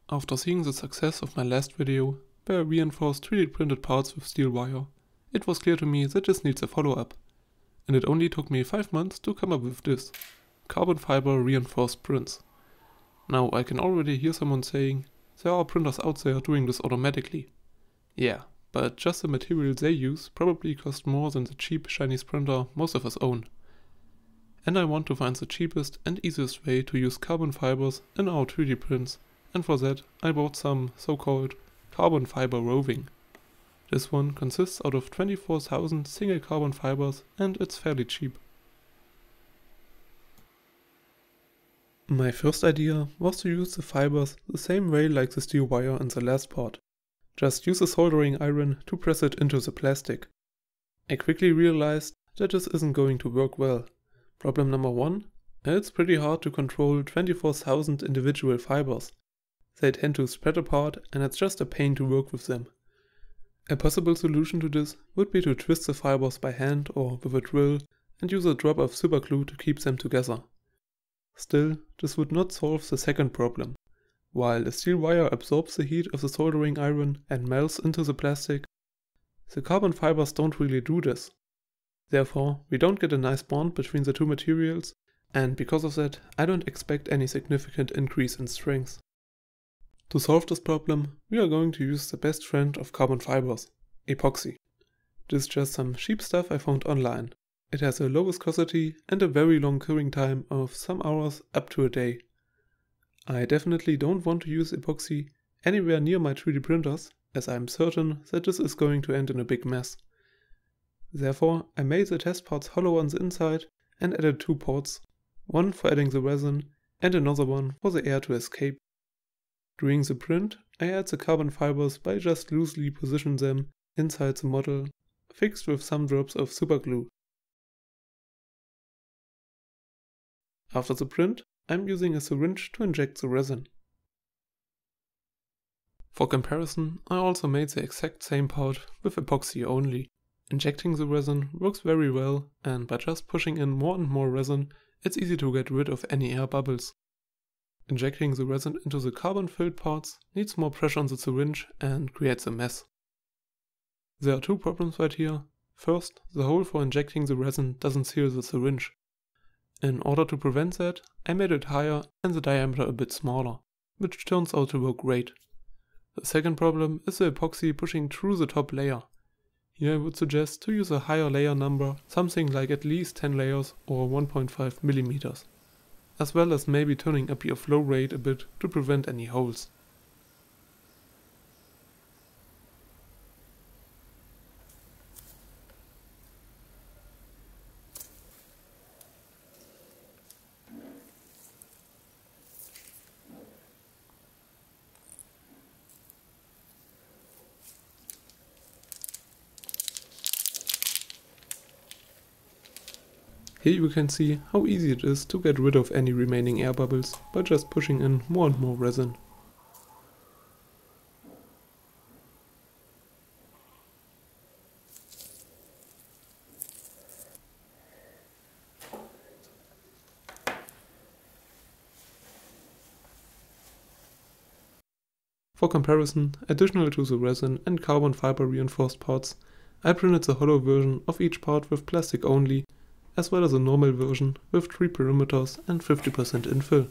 After seeing the success of my last video, where I reinforced 3D printed parts with steel wire, it was clear to me that this needs a follow-up. And it only took me 5 months to come up with this: carbon fiber reinforced prints. Now I can already hear someone saying, there are printers out there doing this automatically. Yeah, but just the materials they use probably cost more than the cheap Chinese printer most of us own. And I want to find the cheapest and easiest way to use carbon fibers in our 3D prints, and for that I bought some so-called carbon fiber roving. This one consists out of 24,000 single carbon fibers and it's fairly cheap. My first idea was to use the fibers the same way like the steel wire in the last part. Just use a soldering iron to press it into the plastic. I quickly realized that this isn't going to work well. Problem number 1, it's pretty hard to control 24,000 individual fibers. They tend to spread apart and it's just a pain to work with them. A possible solution to this would be to twist the fibers by hand or with a drill and use a drop of superglue to keep them together. Still, this would not solve the second problem. While a steel wire absorbs the heat of the soldering iron and melts into the plastic, the carbon fibers don't really do this. Therefore, we don't get a nice bond between the two materials, and because of that, I don't expect any significant increase in strength. To solve this problem, we are going to use the best friend of carbon fibers, epoxy. This is just some cheap stuff I found online. It has a low viscosity and a very long curing time of some hours up to a day. I definitely don't want to use epoxy anywhere near my 3D printers, as I'm certain that this is going to end in a big mess. Therefore, I made the test parts hollow on the inside and added 2 ports, one for adding the resin and another one for the air to escape. During the print, I add the carbon fibers by just loosely position them inside the model, fixed with some drops of superglue. After the print, I'm using a syringe to inject the resin. For comparison, I also made the exact same part with epoxy only. Injecting the resin works very well, and by just pushing in more and more resin, it's easy to get rid of any air bubbles. Injecting the resin into the carbon-filled parts needs more pressure on the syringe and creates a mess. There are 2 problems right here. First, the hole for injecting the resin doesn't seal the syringe. In order to prevent that, I made it higher and the diameter a bit smaller, which turns out to work great. The second problem is the epoxy pushing through the top layer. Here I would suggest to use a higher layer number, something like at least 10 layers or 1.5 mm, as well as maybe turning up your flow rate a bit to prevent any holes. Here you can see how easy it is to get rid of any remaining air bubbles by just pushing in more and more resin. For comparison, additional to the resin and carbon fiber reinforced parts, I printed the hollow version of each part with plastic only, as well as a normal version with 3 perimeters and 50% infill.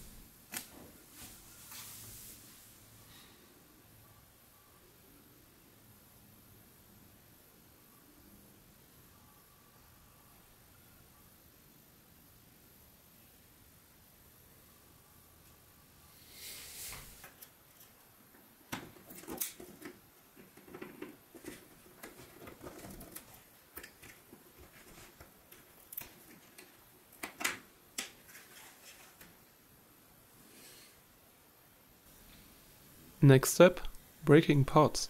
Next step, breaking parts.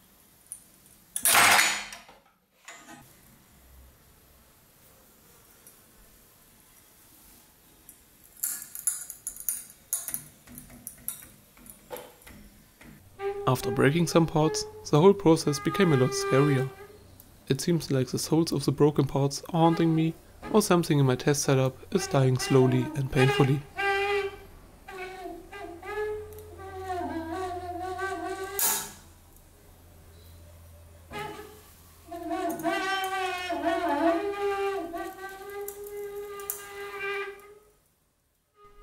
After breaking some parts, the whole process became a lot scarier. It seems like the souls of the broken parts are haunting me, or something in my test setup is dying slowly and painfully.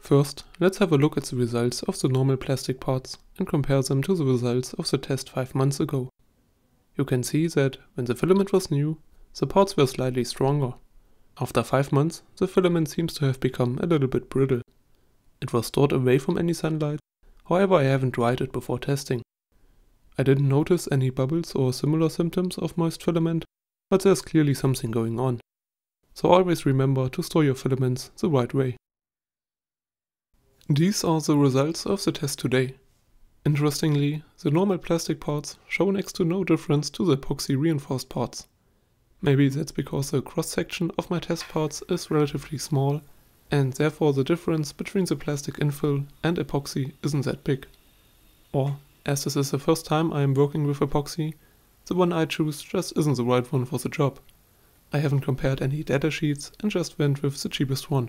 First, let's have a look at the results of the normal plastic parts and compare them to the results of the test 5 months ago. You can see that when the filament was new, the parts were slightly stronger. After 5 months, the filament seems to have become a little bit brittle. It was stored away from any sunlight, however I haven't dried it before testing. I didn't notice any bubbles or similar symptoms of moist filament, but there's clearly something going on. So always remember to store your filaments the right way. These are the results of the test today. Interestingly, the normal plastic parts show next to no difference to the epoxy reinforced parts. Maybe that's because the cross-section of my test parts is relatively small, and therefore the difference between the plastic infill and epoxy isn't that big. Or, as this is the first time I am working with epoxy, the one I choose just isn't the right one for the job. I haven't compared any data sheets and just went with the cheapest one.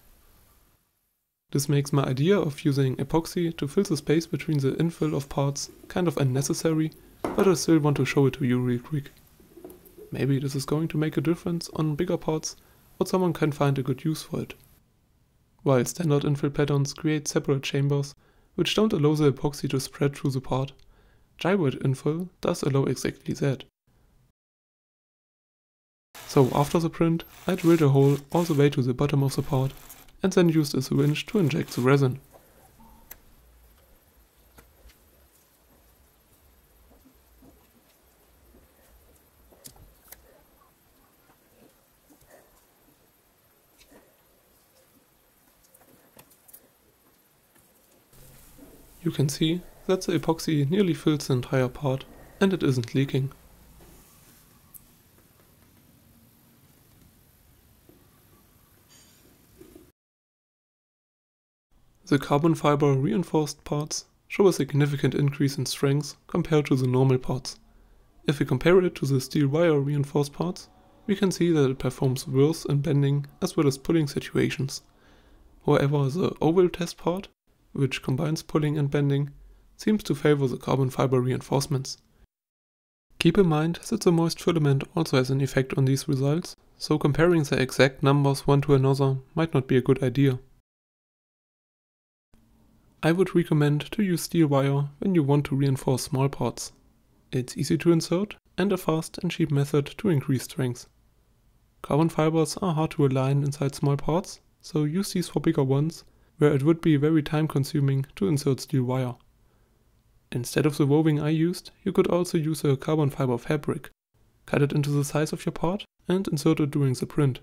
This makes my idea of using epoxy to fill the space between the infill of parts kind of unnecessary, but I still want to show it to you real quick. Maybe this is going to make a difference on bigger parts, or someone can find a good use for it. While standard infill patterns create separate chambers, which don't allow the epoxy to spread through the part, gyroid infill does allow exactly that. So after the print, I drilled a hole all the way to the bottom of the part, and then used a syringe to inject the resin. You can see that the epoxy nearly fills the entire part, and it isn't leaking. The carbon fiber reinforced parts show a significant increase in strength compared to the normal parts. If we compare it to the steel wire reinforced parts, we can see that it performs worse in bending as well as pulling situations. However, the oval test part, which combines pulling and bending, seems to favor the carbon fiber reinforcements. Keep in mind that the moist filament also has an effect on these results, so comparing the exact numbers one to another might not be a good idea. I would recommend to use steel wire when you want to reinforce small parts. It's easy to insert and a fast and cheap method to increase strength. Carbon fibers are hard to align inside small parts, so use these for bigger ones, where it would be very time consuming to insert steel wire. Instead of the woving I used, you could also use a carbon fiber fabric. Cut it into the size of your part and insert it during the print.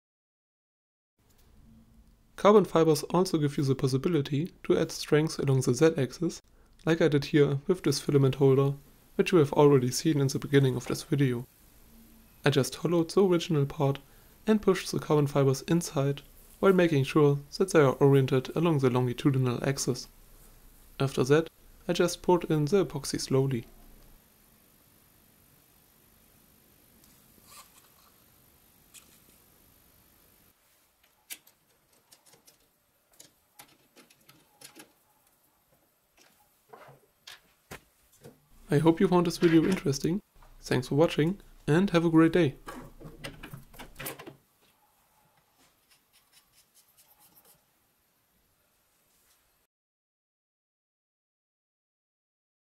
Carbon fibers also give you the possibility to add strength along the Z-axis, like I did here with this filament holder, which you have already seen in the beginning of this video. I just hollowed the original part and pushed the carbon fibers inside, while making sure that they are oriented along the longitudinal axis. After that, I just poured in the epoxy slowly. I hope you found this video interesting. Thanks for watching and have a great day.